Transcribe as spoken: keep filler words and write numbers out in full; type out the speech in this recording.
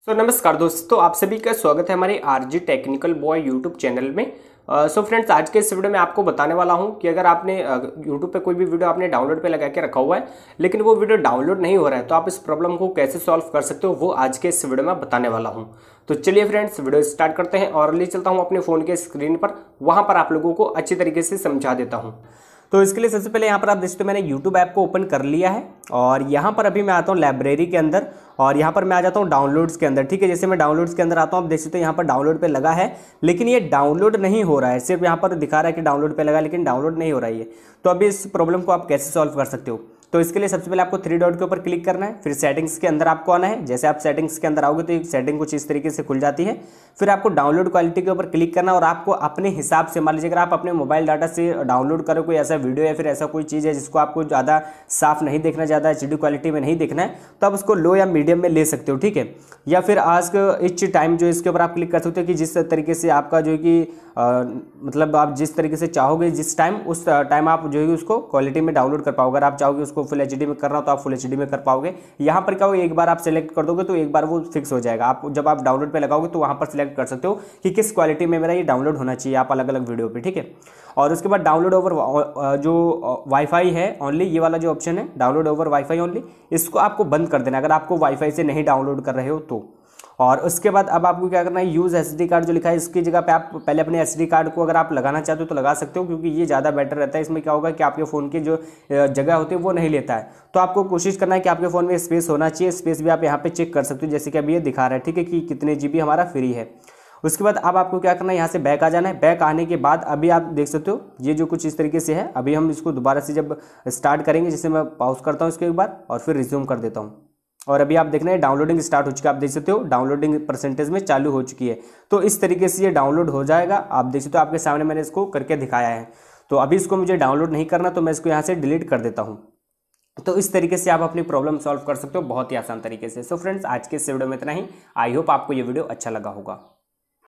तो नमस्कार दोस्तों, आप सभी का स्वागत है हमारे RG technical boy YouTube channel में। सो uh, फ्रेंड्स, आज के इस वीडियो में आपको बताने वाला हूं कि अगर आपने यूट्यूब पे कोई भी वीडियो आपने डाउनलोड पे लगा के रखा हुआ है लेकिन वो वीडियो डाउनलोड नहीं हो रहा है, तो आप इस प्रॉब्लम को कैसे सॉल्व कर सकते हो वो आज के इस वीडियो में बताने वाला हूं। तो चलिए फ्रेंड्स, वीडियो स्टार्ट करते हैं और ले चलता हूँ अपने फ़ोन के स्क्रीन पर, वहाँ पर आप लोगों को अच्छी तरीके से समझा देता हूँ। तो इसके लिए सबसे पहले यहाँ पर आप देख सकते हो मैंने यूट्यूब ऐप को ओपन कर लिया है और यहाँ पर अभी मैं आता हूँ लाइब्रेरी के अंदर और यहाँ पर मैं आ जाता हूँ डाउनलोड्स के अंदर। ठीक है, जैसे मैं डाउनलोड्स के अंदर आता हूँ, आप देख सकते हो यहाँ पर डाउनलोड पे लगा है लेकिन ये डाउनलोड नहीं हो रहा है। सिर्फ यहाँ पर दिखा रहा है कि डाउनलोड पे लगा है लेकिन डाउनलोड नहीं हो रहा है ये। तो अभी इस प्रॉब्लम को आप कैसे सॉल्व कर सकते हो? तो इसके लिए सबसे पहले आपको थ्री डॉट के ऊपर क्लिक करना है, फिर सेटिंग्स के अंदर आपको आना है। जैसे आप सेटिंग्स के अंदर आओगे तो एक सेटिंग कुछ इस तरीके से खुल जाती है। फिर आपको डाउनलोड क्वालिटी के ऊपर क्लिक करना और आपको अपने हिसाब से, मान लीजिए अगर आप अपने मोबाइल डाटा से डाउनलोड करो कोई ऐसा वीडियो या फिर ऐसा कोई चीज़ है जिसको आपको ज़्यादा साफ नहीं देखना, ज़्यादा एच डी क्वालिटी में नहीं देखना है, तो आप उसको लो या मीडियम में ले सकते हो। ठीक है, या फिर आज इच टाइम जो इसके ऊपर आप क्लिक कर सकते हो कि जिस तरीके से आपका जो है कि आ, मतलब आप जिस तरीके से चाहोगे जिस टाइम उस टाइम आप जो है उसको क्वालिटी में डाउनलोड कर पाओगे। अगर आप चाहोगे उसको फुल एच डी में करना हो तो आप फुल एच डी में कर पाओगे। यहाँ पर क्या हो, एक बार आप सेलेक्ट कर दोगे तो एक बार वो फिक्स हो जाएगा। आप जब आप डाउनलोड पे लगाओगे तो वहाँ पर सिलेक्ट कर सकते हो कि किस क्वालिटी में मेरा ये डाउनलोड होना चाहिए, आप अलग अलग वीडियो पे। ठीक है, और उसके बाद डाउनलोड ओवर जो वाईफाई है ओनली, ये वाला जो ऑप्शन है डाउनलोड ओवर वाईफाई ओनली, इसको आपको बंद कर देना अगर आपको वाईफाई से नहीं डाउनलोड कर रहे हो तो। और उसके बाद अब आपको क्या करना है, यूज़ एसडी कार्ड जो लिखा है इसकी जगह पे आप पहले अपने एसडी कार्ड को अगर आप लगाना चाहते हो तो लगा सकते हो, क्योंकि ये ज़्यादा बेटर रहता है। इसमें क्या होगा कि आपके फ़ोन की जो जगह होती है वो नहीं लेता है। तो आपको कोशिश करना है कि आपके फ़ोन में स्पेस होना चाहिए। स्पेस भी आप यहाँ पे चेक कर सकते हो, जैसे कि अभी ये दिखा रहा है। ठीक है, कि कितने जी बी हमारा फ्री है। उसके बाद अब आपको क्या करना है, यहाँ से बैक आ जाना है। बैक आने के बाद अभी आप देख सकते हो ये जो कुछ इस तरीके से है। अभी हम इसको दोबारा से जब स्टार्ट करेंगे, जैसे मैं पॉज करता हूँ इसके एक बार और फिर रिज्यूम कर देता हूँ, और अभी आप देख रहे हैं डाउनलोडिंग स्टार्ट हो चुकी है। आप देख सकते हो डाउनलोडिंग परसेंटेज में चालू हो चुकी है। तो इस तरीके से ये डाउनलोड हो जाएगा। आप देख सकते हो आपके सामने मैंने इसको करके दिखाया है। तो अभी इसको मुझे डाउनलोड नहीं करना, तो मैं इसको यहाँ से डिलीट कर देता हूँ। तो इस तरीके से आप अपनी प्रॉब्लम सॉल्व कर सकते हो बहुत ही आसान तरीके से। सो फ्रेंड्स, आज के इस वीडियो में इतना ही। आई होप आपको ये वीडियो अच्छा लगा होगा।